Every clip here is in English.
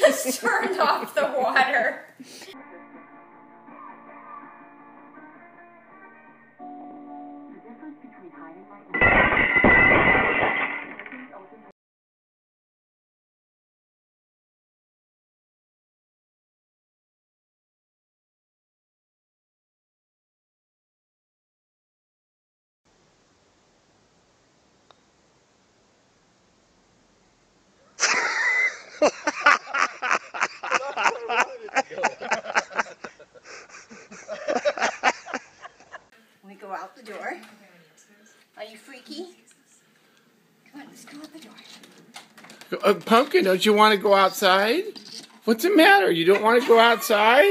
just turned off the water. We go out the door. Are you freaky? Come on, let's go out the door. Pumpkin, don't you want to go outside? What's the matter? You don't want to go outside?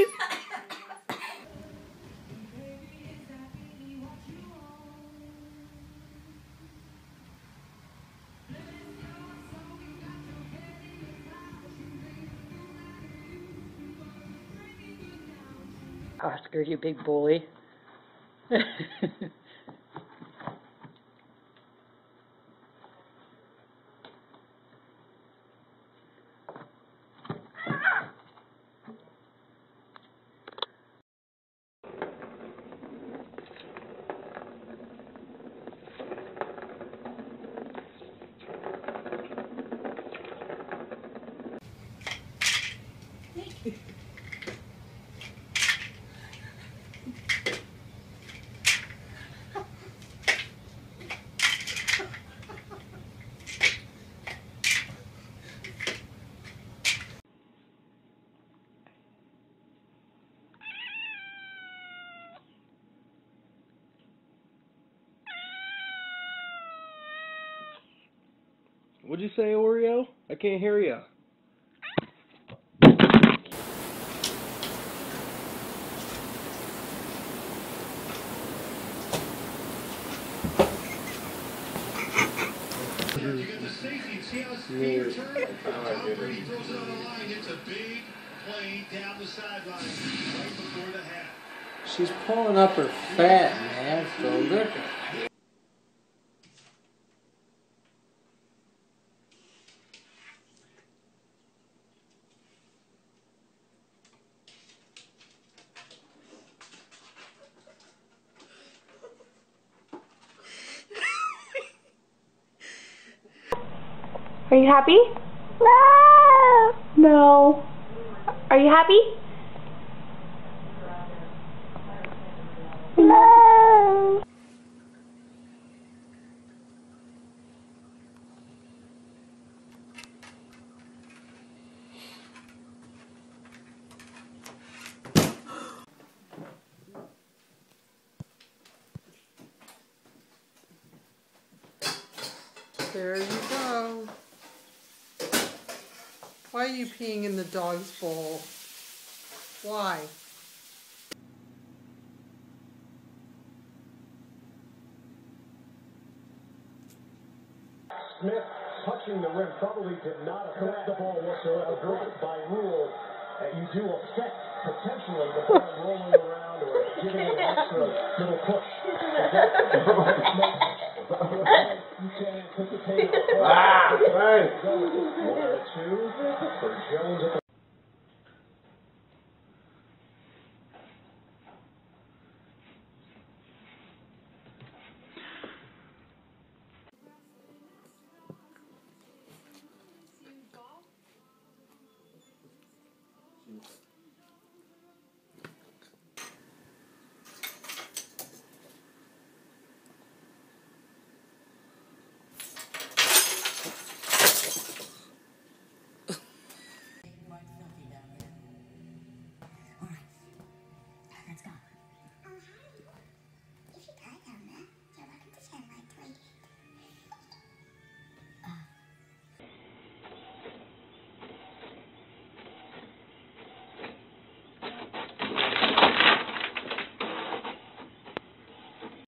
Oscar, you big bully. What'd you say, Oreo? I can't hear you. She's pulling up her fat, man, so look at her. Are you happy? No. No. Are you happy? No. There you go. Why are you peeing in the dog's bowl? Why? Smith touching the rim probably did not affect the ball whatsoever. By rule, you do affect potentially the ball rolling around or giving it an extra little push. You can't anticipate it. Right. 1 or 2 for Jones at the